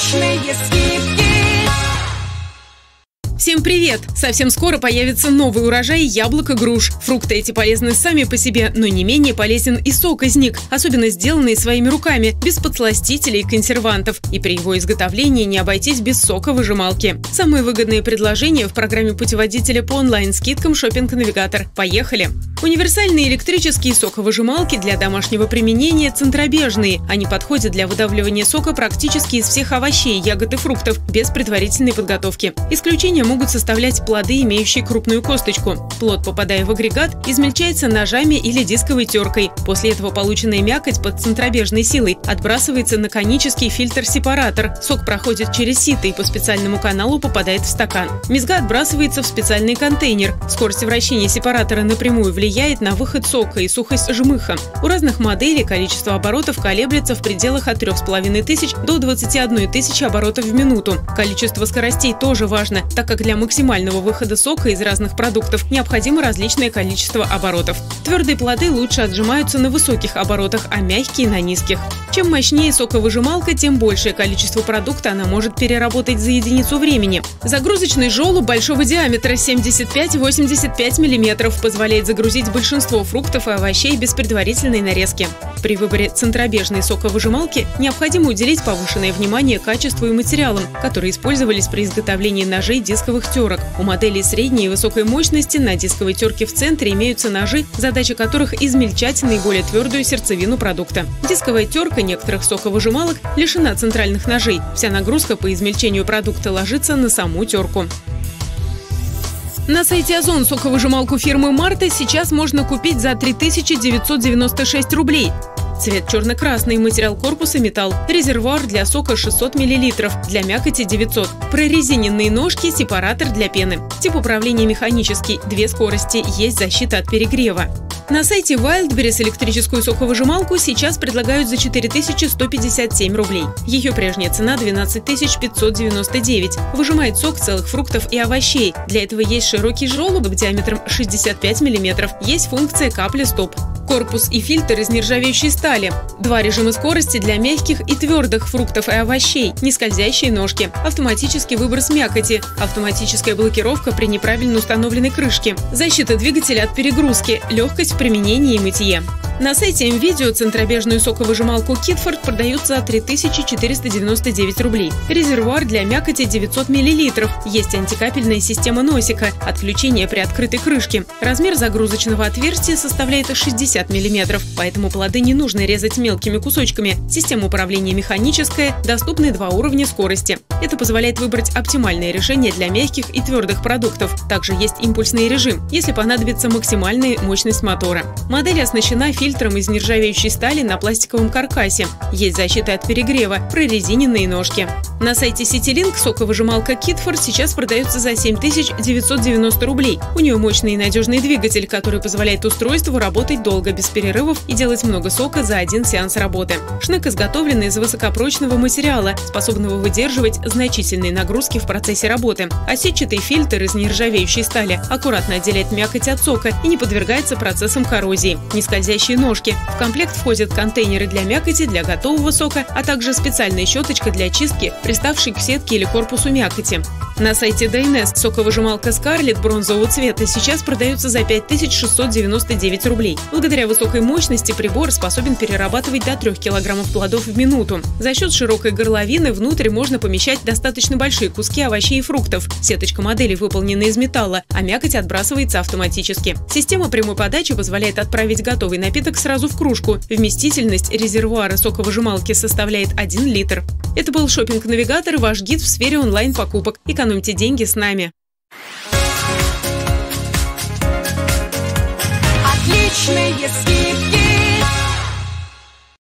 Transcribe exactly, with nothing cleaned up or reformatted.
Отличные скидки! Всем привет! Совсем скоро появится новый урожай яблок и груш. Фрукты эти полезны сами по себе, но не менее полезен и сок из них, особенно сделанный своими руками, без подсластителей и консервантов. И при его изготовлении не обойтись без соковыжималки. Самые выгодные предложения в программе путеводителя по онлайн-скидкам «Шоппинг Навигатор». Поехали! Универсальные электрические соковыжималки для домашнего применения центробежные. Они подходят для выдавливания сока практически из всех овощей, ягод и фруктов, без предварительной подготовки. Исключение могут составлять плоды, имеющие крупную косточку. Плод, попадая в агрегат, измельчается ножами или дисковой теркой. После этого полученная мякоть под центробежной силой отбрасывается на конический фильтр-сепаратор. Сок проходит через сито и по специальному каналу попадает в стакан. Мезга отбрасывается в специальный контейнер. Скорость вращения сепаратора напрямую влияет на выход сока и сухость жмыха. У разных моделей количество оборотов колеблется в пределах от трёх с половиной тысяч до двадцати одной тысячи оборотов в минуту. Количество скоростей тоже важно, так как для максимального выхода сока из разных продуктов необходимо различное количество оборотов. Твердые плоды лучше отжимаются на высоких оборотах, а мягкие – на низких. Чем мощнее соковыжималка, тем большее количество продукта она может переработать за единицу времени. Загрузочный желоб большого диаметра семьдесят пять — восемьдесят пять миллиметров позволяет загрузить большинство фруктов и овощей без предварительной нарезки. При выборе центробежной соковыжималки необходимо уделить повышенное внимание качеству и материалам, которые использовались при изготовлении ножей дисковых терок. У моделей средней и высокой мощности на дисковой терке в центре имеются ножи, задача которых измельчать наиболее твердую сердцевину продукта. Дисковая терка некоторых соковыжималок лишена центральных ножей. Вся нагрузка по измельчению продукта ложится на саму терку. На сайте Озон соковыжималку фирмы Марта сейчас можно купить за три тысячи девятьсот девяносто шесть рублей. Цвет черно-красный, материал корпуса металл, резервуар для сока шестьсот миллилитров, для мякоти девятьсот, прорезиненные ножки, сепаратор для пены. Тип управления механический, две скорости, есть защита от перегрева. На сайте Wildberries электрическую соковыжималку сейчас предлагают за четыре тысячи сто пятьдесят семь рублей. Ее прежняя цена двенадцать тысяч пятьсот девяносто девять. Выжимает сок целых фруктов и овощей. Для этого есть широкий желоб диаметром шестьдесят пять миллиметров. Есть функция капли-стоп. Корпус и фильтр из нержавеющей стали. Два режима скорости для мягких и твердых фруктов и овощей. Нескользящие ножки. Автоматический выброс мякоти. Автоматическая блокировка при неправильно установленной крышке. Защита двигателя от перегрузки. Легкость в применении и мытье. На сайте МВидео центробежную соковыжималку Китфорд продают за три тысячи четыреста девяносто девять рублей. Резервуар для мякоти девятьсот миллилитров. Есть антикапельная система носика. Отключение при открытой крышке. Размер загрузочного отверстия составляет шестьдесят миллиметров, поэтому плоды не нужно резать мелкими кусочками. Система управления механическая, доступны два уровня скорости. Это позволяет выбрать оптимальное решение для мягких и твердых продуктов. Также есть импульсный режим, если понадобится максимальная мощность мотора. Модель оснащена фильтром из нержавеющей стали на пластиковом каркасе. Есть защита от перегрева, прорезиненные ножки. На сайте CityLink соковыжималка Китфорд сейчас продается за семь тысяч девятьсот девяносто рублей. У нее мощный и надежный двигатель, который позволяет устройству работать долго, без перерывов и делать много сока за один сеанс работы. Шнек изготовлен из высокопрочного материала, способного выдерживать значительные нагрузки в процессе работы. А сетчатый фильтр из нержавеющей стали аккуратно отделяет мякоть от сока и не подвергается процессам коррозии. Нескользящие ножки. В комплект входят контейнеры для мякоти, для готового сока, а также специальная щеточка для чистки, приставшей к сетке или корпусу мякоти. На сайте Дайнест соковыжималка Скарлетт бронзового цвета сейчас продается за пять тысяч шестьсот девяносто девять рублей. Благодаря высокой мощности прибор способен перерабатывать до трёх килограммов плодов в минуту. За счет широкой горловины внутрь можно помещать достаточно большие куски овощей и фруктов. Сеточка модели выполнена из металла, а мякоть отбрасывается автоматически. Система прямой подачи позволяет отправить готовый напиток сразу в кружку. Вместительность резервуара соковыжималки составляет один литр. Это был Шоппинг Навигатор, ваш гид в сфере онлайн-покупок. Экономьте деньги с нами. Отличные скидки!